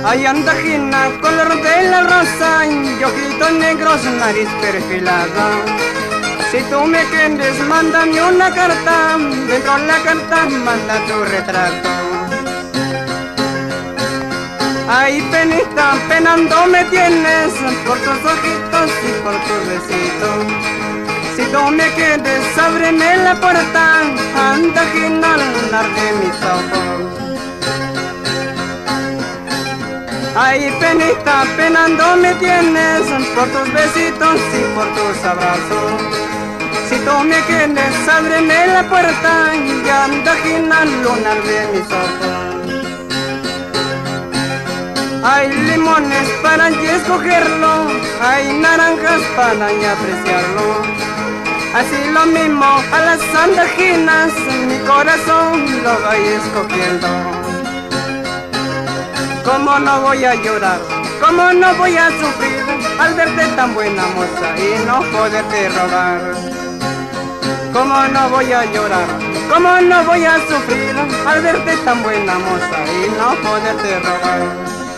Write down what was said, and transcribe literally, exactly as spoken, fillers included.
Hay andajina, color de la rosa, y ojitos negros, nariz perfilada. Si tú me quieres, mándame una carta, dentro de la carta manda tu retrato. Ay, penita, penando me tienes, por tus ojitos y por tus besitos. Si tú me quieres, ábreme la puerta, andajina, lunar de mis ojos. Ay, penita, penando me tienes, por tus besitos y por tus abrazos. Si tú me quieres, ábreme la puerta, y andajina, lunar de mis ojos. Hay limones para ya escogerlo, hay naranjas para ya apreciarlo. Así lo mismo a las andajinas, mi corazón lo voy escogiendo. ¿Cómo no voy a llorar? ¿Cómo no voy a sufrir al verte tan buena moza y no poderte robar? ¿Cómo no voy a llorar? ¿Cómo no voy a sufrir al verte tan buena moza y no poderte robar?